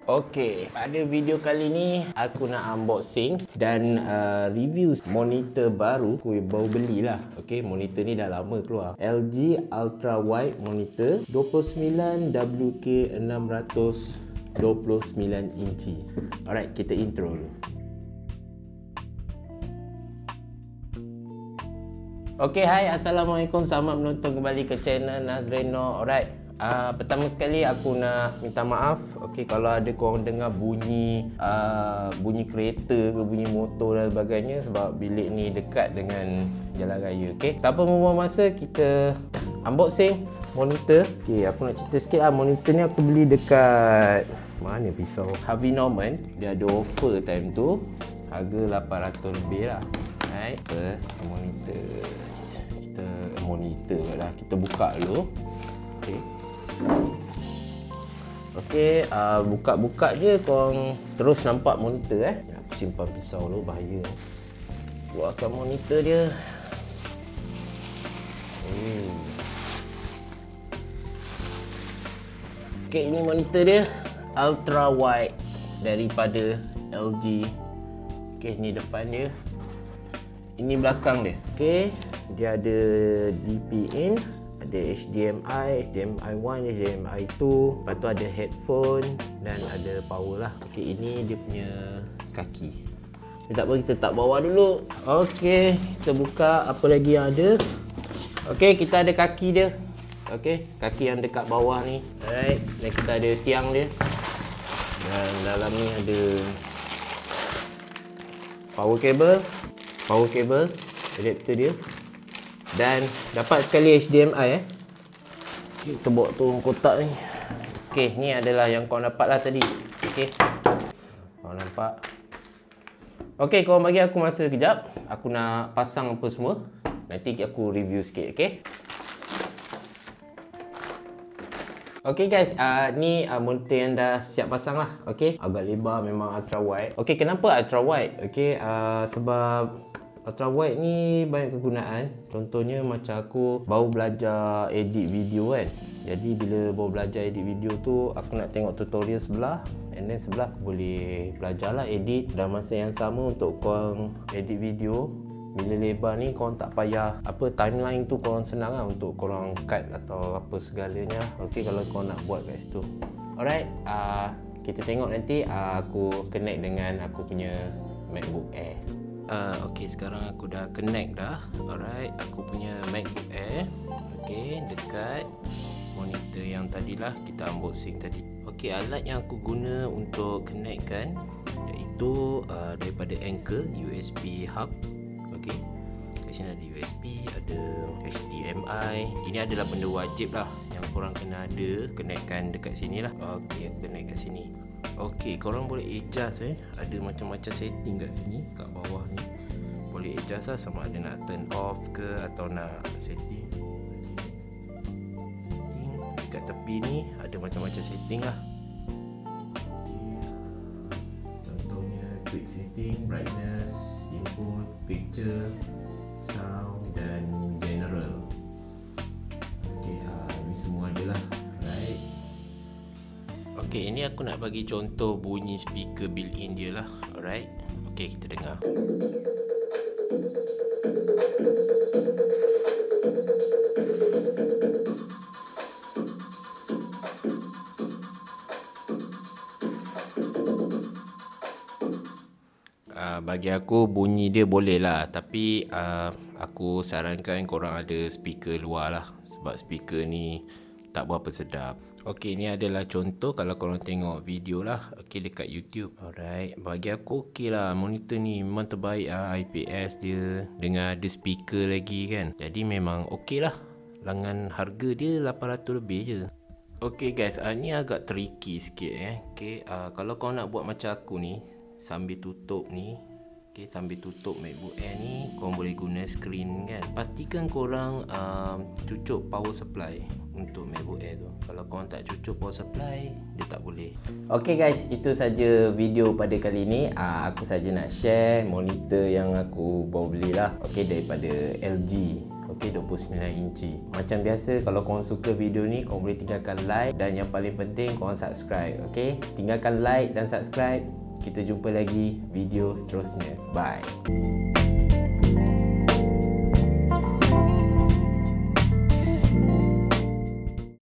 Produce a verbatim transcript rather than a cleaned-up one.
Okey, pada video kali ni aku nak unboxing dan uh, review monitor baru aku baru belilah. Okey, monitor ni dah lama keluar. L G Ultra Wide Monitor dua puluh sembilan W K enam ratus dua puluh sembilan inci. Alright, kita intro dulu. Okey, hai, Assalamualaikum. Selamat menonton kembali ke channel Nazreno. Alright. Uh, pertama sekali aku nak minta maaf, okey, kalau ada korang dengar bunyi uh, bunyi kereta ke bunyi motor dan sebagainya, sebab bilik ni dekat dengan jalan raya. Okey, tanpa membuang masa, kita unboxing monitor. Okey, aku nak cerita sikit lah. Monitor ni aku beli dekat mana pisau Harvey Norman. Dia ada offer time tu, harga lapan ratus lebih lah. Right, kita monitor kita monitor lah. Kita buka dulu. Okey. Okey, uh, buka-buka je korang terus nampak monitor eh. Aku simpan pisau dulu, bahaya. Buatkan monitor dia. Hmm. Okey, ini monitor dia ultra wide daripada L G. Okey, ni depan dia. Ini belakang dia. Okey, dia ada D P in, ada H D M I, H D M I one, H D M I two, lepas tu ada headphone dan ada power lah. Okey, ini dia punya kaki. Tak apa, kita tak bawah dulu. Okey, kita buka apa lagi yang ada. Okey, kita ada kaki dia. Okey, kaki yang dekat bawah ni. Alright, dan kita ada tiang dia. Dan dalam ni ada power cable, power cable, adapter dia. Dan dapat sekali H D M I eh. Kita bawa turun kotak ni. Okey, ni adalah yang kau dapat lah tadi. Okey, kau nampak. Okey, kau bagi aku masa kejap. Aku nak pasang apa semua. Nanti aku review sikit, okey. Okey guys, uh, ni uh, monitor yang dah siap pasang lah. Okey, agak lebar, memang ultra wide. Okey, kenapa ultra wide? Okey, uh, sebab ultra wide ni banyak kegunaan. Contohnya macam aku baru belajar edit video kan. Jadi bila baru belajar edit video tu, aku nak tengok tutorial sebelah, and then sebelah aku boleh belajar lah edit. Dan masa yang sama untuk korang edit video, bila lebar ni korang tak payah apa, timeline tu korang senang lah untuk korang cut atau apa segalanya. Okey, kalau korang nak buat kat situ. Alright, uh, kita tengok nanti uh, aku connect dengan aku punya MacBook Air. Uh, ok, sekarang aku dah connect dah. Alright, aku punya MacBook Air. Ok, dekat monitor yang tadilah kita unboxing tadi. Ok, alat yang aku guna untuk connectkan iaitu uh, daripada Anker U S B hub. Ok, kat sini ada U S B, ada H D M I. Ini adalah benda wajib lah yang korang kena ada, connectkan dekat sini lah. Ok, aku connect kat sini. Okey, korang boleh adjust eh. Ada macam-macam setting kat sini, kat bawah ni. Boleh adjust lah, sama ada nak turn off ke atau nak setting. Setting dekat tepi ni ada macam-macam setting lah. Contohnya quick setting, brightness, input, picture, sound dan general. Okey, uh, ini semua ada lah. Right. Okey, ini aku nak bagi contoh bunyi speaker built-in dia lah. Alright. Okey, kita dengar. Uh, bagi aku bunyi dia boleh lah, tapi uh, aku sarankan korang ada speaker luar lah, sebab speaker ni tak berapa sedap. Okey, ni adalah contoh kalau korang tengok video lah. Okey, dekat YouTube. Alright, bagi aku okey lah. Monitor ni memang terbaik lah. I P S dia dengan ada speaker lagi kan. Jadi memang okey lah. Dengan harga dia lapan ratus lebih je. Okey guys, uh, ni agak tricky sikit eh. Okey, uh, kalau korang nak buat macam aku ni, sambil tutup ni, okay, sambil tutup MacBook Air ni, korang boleh guna screen kan. Pastikan korang uh, cucuk power supply untuk MacBook Air tu. Kalau korang tak cucuk power supply, dia tak boleh. Ok guys, itu saja video pada kali ni. uh, Aku saja nak share monitor yang aku baru belilah. Ok, daripada L G. K dua puluh sembilan inci. Macam biasa, kalau korang suka video ni, korang boleh tinggalkan like dan yang paling penting korang subscribe. Okay, tinggalkan like dan subscribe. Kita jumpa lagi video seterusnya. Bye.